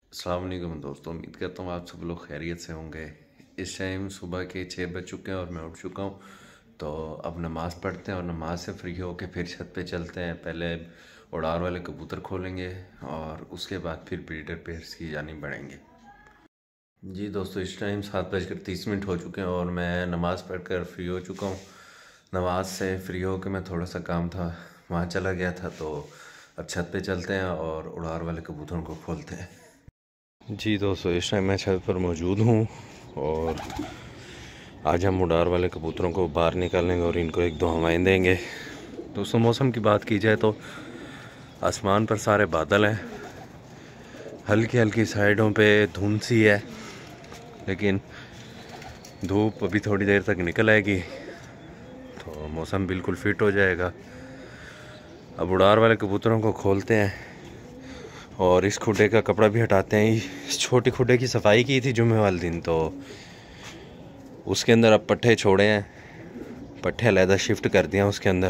अस्सलाम वालेकुम दोस्तों, उम्मीद करता हूँ आप सब लोग खैरियत से होंगे। इस टाइम सुबह के 6 बज चुके हैं और मैं उठ चुका हूँ। तो अब नमाज़ पढ़ते हैं और नमाज से फ्री होके फिर छत पे चलते हैं। पहले उड़ार वाले कबूतर खोलेंगे और उसके बाद फिर ब्रीडर पेयर्स की जानिब बढ़ेंगे। जी दोस्तों, इस टाइम 7:30 हो चुके हैं और मैं नमाज़ पढ़कर फ्री हो चुका हूँ। नमाज से फ्री होकर मैं थोड़ा सा काम था वहाँ चला गया था, तो अब छत पे चलते हैं और उड़ार वाले कबूतरों को खोलते हैं। जी दोस्तों, इस टाइम मैं छत पर मौजूद हूँ और आज हम उड़ार वाले कबूतरों को बाहर निकालेंगे और इनको एक दो हवाएं देंगे। दोस्तों, मौसम की बात की जाए तो आसमान पर सारे बादल हैं, हल्की हल्की साइडों पे धुंध सी है, लेकिन धूप अभी थोड़ी देर तक निकल आएगी तो मौसम बिल्कुल फिट हो जाएगा। अब उड़ार वाले कबूतरों को खोलते हैं और इस खुडे का कपड़ा भी हटाते हैं। इस छोटी खुडे की सफाई की थी जुम्मे वाले दिन, तो उसके अंदर अब पट्ठे छोड़े हैं, पट्ठे अलहदा शिफ्ट कर दिए हैं उसके अंदर।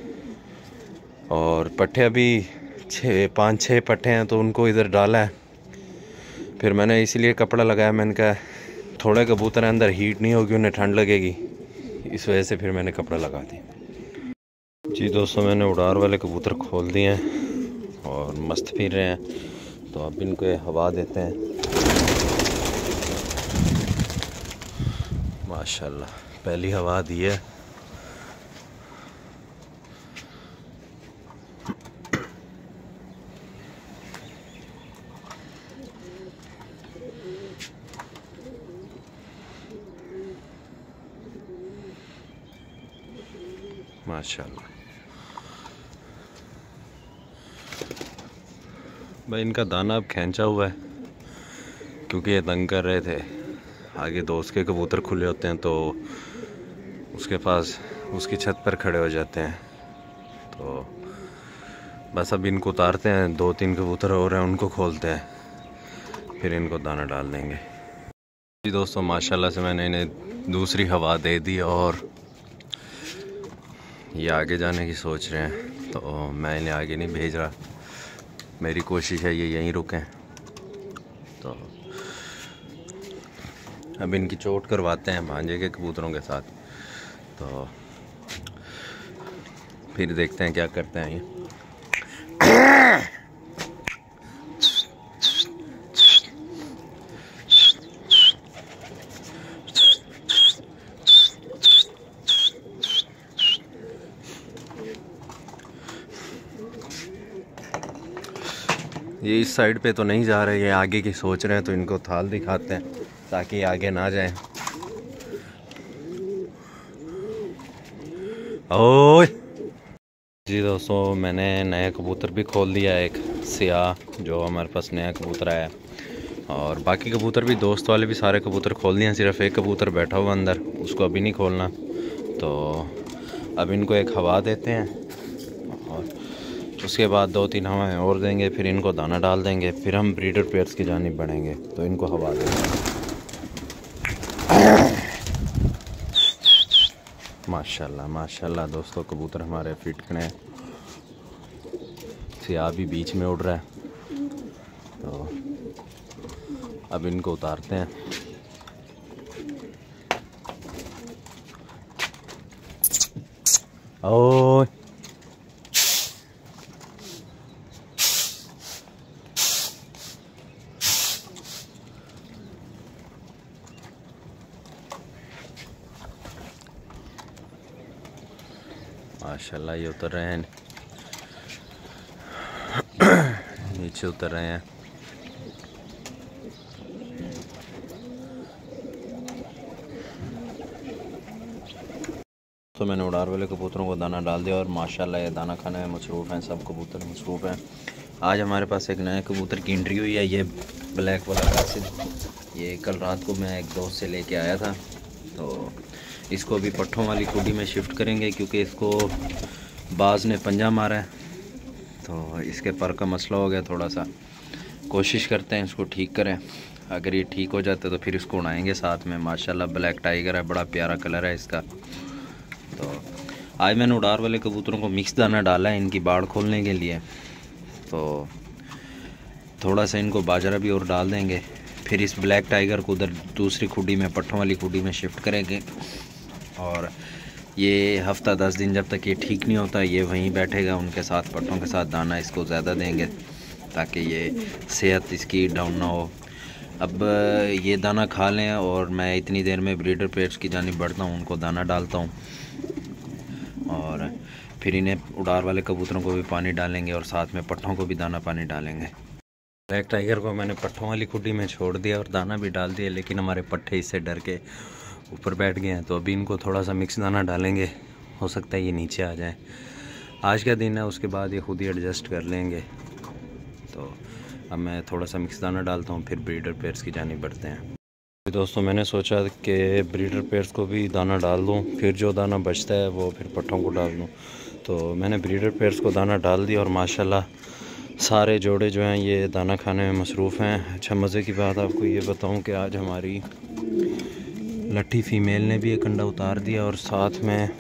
और पट्ठे अभी 5-6 पट्ठे हैं तो उनको इधर डाला है। फिर मैंने इसीलिए कपड़ा लगाया, मैंने कहा थोड़े कबूतर हैं अंदर, हीट नहीं होगी, उन्हें ठंड लगेगी, इस वजह से फिर मैंने कपड़ा लगा दिया। जी दोस्तों, मैंने उड़ार वाले कबूतर खोल दिए हैं और मस्त फिर रहे हैं, तो अब इनको हवा देते हैं। माशाल्लाह पहली हवा दी है। माशाल्लाह भाई, इनका दाना अब खींचा हुआ है क्योंकि ये तंग कर रहे थे। आगे दोस्त के कबूतर खुले होते हैं तो उसके पास उसकी छत पर खड़े हो जाते हैं, तो बस अब इनको उतारते हैं। 2-3 कबूतर और हैं, उनको खोलते हैं, फिर इनको दाना डाल देंगे। जी दोस्तों, माशाल्लाह से मैंने इन्हें दूसरी हवा दे दी और ये आगे जाने की सोच रहे हैं, तो मैं इन्हें आगे नहीं भेज रहा। मेरी कोशिश है ये यहीं रुकें। तो अब इनकी चोट करवाते हैं भांजे के कबूतरों के साथ, तो फिर देखते हैं क्या करते हैं ये। ये इस साइड पे तो नहीं जा रहे, ये आगे की सोच रहे हैं, तो इनको थाल दिखाते हैं ताकि आगे ना जाएं। ओए जी दोस्तों, मैंने नया कबूतर भी खोल दिया, एक सियाह जो हमारे पास नया कबूतर आया है, और बाकी कबूतर भी, दोस्त वाले भी सारे कबूतर खोल दिए हैं। सिर्फ एक कबूतर बैठा हुआ अंदर, उसको अभी नहीं खोलना। तो अब इनको एक हवा देते हैं और उसके बाद 2-3 हवाएं और देंगे, फिर इनको दाना डाल देंगे, फिर हम ब्रीडर पेयर्स की जानिब बढ़ेंगे, तो इनको हवा देंगे। माशाल्लाह माशाल्लाह दोस्तों, कबूतर हमारे फिट खड़े हैं। सियाह भी बीच में उड़ रहा है, तो अब इनको उतारते हैं। ओह माशाल्लाह, ये उतर रहे हैं, नीचे उतर रहे हैं। तो मैंने उड़ार वाले कबूतरों को दाना डाल दिया और माशाल्लाह ये दाना खाने में मसरूफ़ हैं, सब कबूतर मसरूफ़ हैं। आज हमारे पास एक नए कबूतर की एंट्री हुई है, ये ब्लैक वाला कासिद। ये कल रात को मैं एक दोस्त से लेके आया था, तो इसको अभी पट्ठों वाली खुडी में शिफ्ट करेंगे क्योंकि इसको बाज ने पंजा मारा है, तो इसके पर का मसला हो गया थोड़ा सा। कोशिश करते हैं इसको ठीक करें, अगर ये ठीक हो जाता तो फिर इसको उड़ाएंगे साथ में। माशाल्लाह ब्लैक टाइगर है, बड़ा प्यारा कलर है इसका। तो आज मैंने उड़ार वाले कबूतरों को मिक्स दाना डाला है इनकी बाड़ खोलने के लिए। तो थोड़ा सा इनको बाजरा भी और डाल देंगे। फिर इस ब्लैक टाइगर को उधर दूसरी खुडी में, पट्ठों वाली खुडी में शिफ्ट करेंगे। और ये हफ्ता 10 दिन जब तक ये ठीक नहीं होता ये वहीं बैठेगा उनके साथ, पट्ठों के साथ। दाना इसको ज़्यादा देंगे ताकि ये सेहत इसकी डाउन ना हो। अब ये दाना खा लें और मैं इतनी देर में ब्रीडर पेयर्स की जानिब बढ़ता हूँ, उनको दाना डालता हूँ। और फिर इन्हें उड़ार वाले कबूतरों को भी पानी डालेंगे और साथ में पट्ठों को भी दाना पानी डालेंगे। ब्लैक टाइगर को मैंने पट्ठों वाली खुडी में छोड़ दिया और दाना भी डाल दिया, लेकिन हमारे पट्ठे इससे डर के ऊपर बैठ गए हैं। तो अभी इनको थोड़ा सा मिक्स दाना डालेंगे, हो सकता है ये नीचे आ जाए। आज का दिन है, उसके बाद ये खुद ही एडजस्ट कर लेंगे। तो अब मैं थोड़ा सा मिक्स दाना डालता हूँ, फिर ब्रीडर पेयर्स की जानिब बढ़ते हैं। दोस्तों मैंने सोचा कि ब्रीडर पेयर्स को भी दाना डाल दूँ, फिर जो दाना बचता है वो फिर पट्ठों को डाल दूँ। तो मैंने ब्रीडर पेयर्स को दाना डाल दिया और माशाल्लाह सारे जोड़े जो हैं ये दाना खाने में मसरूफ़ हैं। अच्छा, मज़े की बात आपको ये बताऊं कि आज हमारी लट्ठी फ़ीमेल ने भी एक अंडा उतार दिया और साथ में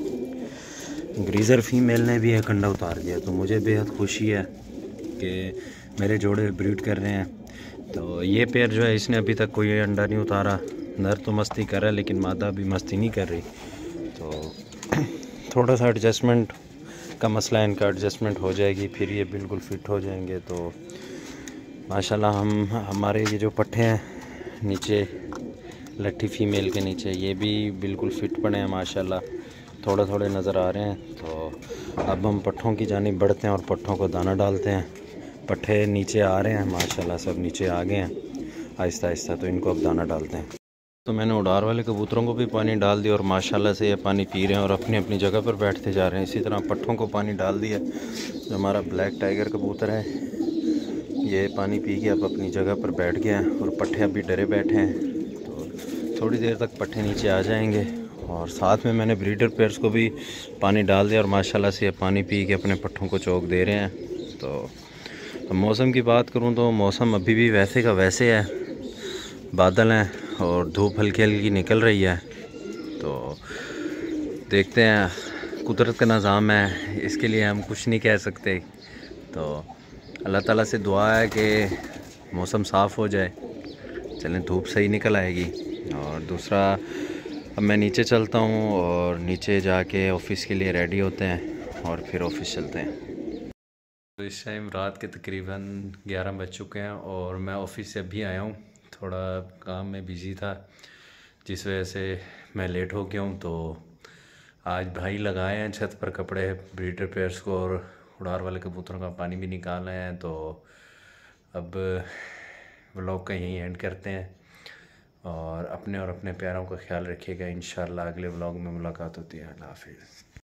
ग्रीज़र फ़ीमेल ने भी एक अंडा उतार दिया। तो मुझे बेहद खुशी है कि मेरे जोड़े ब्रीड कर रहे हैं। तो ये पेयर जो है इसने अभी तक कोई अंडा नहीं उतारा। नर तो मस्ती कर रहा है लेकिन मादा भी मस्ती नहीं कर रही। तो थोड़ा सा एडजस्टमेंट का मसला है, इनका एडजस्टमेंट हो जाएगी फिर ये बिल्कुल फ़िट हो जाएंगे। तो माशाल्लाह हमारे ये जो पट्ठे हैं नीचे लट्ठी फ़ीमेल के नीचे ये भी बिल्कुल फ़िट पड़े हैं माशाल्लाह, थोड़े थोड़े नज़र आ रहे हैं। तो अब हम पट्ठों की जानिब बढ़ते हैं और पट्ठों को दाना डालते हैं। पट्ठे नीचे आ रहे हैं माशाल्लाह, सब नीचे आ गए हैं आहिस्ता आहिस्ता। तो इनको अब दाना डालते हैं। तो मैंने उड़ार वाले कबूतरों को भी पानी डाल दिया और माशाल्लाह से ये पानी पी रहे हैं और अपनी अपनी जगह पर बैठते जा रहे हैं। इसी तरह पट्ठों को पानी डाल दिया। जो हमारा ब्लैक टाइगर कबूतर है ये पानी पी के अब अपनी जगह पर बैठ गया है और पट्ठे अभी डरे बैठे हैं। तो थोड़ी देर तक पट्ठे नीचे आ जाएंगे। और साथ में मैंने ब्रीडर पेयर्स को भी पानी डाल दिया और माशाल्लाह से ये पानी पी के अपने पट्ठों को चौक दे रहे हैं। तो मौसम की बात करूँ तो मौसम अभी भी वैसे का वैसे है, बादल हैं और धूप हल्की हल्की निकल रही है। तो देखते हैं, कुदरत का निज़ाम है, इसके लिए हम कुछ नहीं कह सकते। तो अल्लाह ताला से दुआ है कि मौसम साफ़ हो जाए, चलें धूप सही निकल आएगी। और दूसरा अब मैं नीचे चलता हूँ और नीचे जाके ऑफ़िस के लिए रेडी होते हैं और फिर ऑफ़िस चलते हैं। तो इस टाइम रात के तकरीबन 11 बज चुके हैं और मैं ऑफ़िस से अभी आया हूँ। थोड़ा काम में बिज़ी था जिस वजह से मैं लेट हो गया हूँ। तो आज भाई लगाए हैं छत पर कपड़े ब्रीडर पेयर्स को और उड़ार वाले कबूतरों का पानी भी निकाल रहे हैं। तो अब व्लॉग का यहीं एंड करते हैं और अपने प्यारों का ख्याल रखिएगा। इंशाल्लाह अगले व्लॉग में मुलाकात होती है। अल्लाह हाफ़िज़।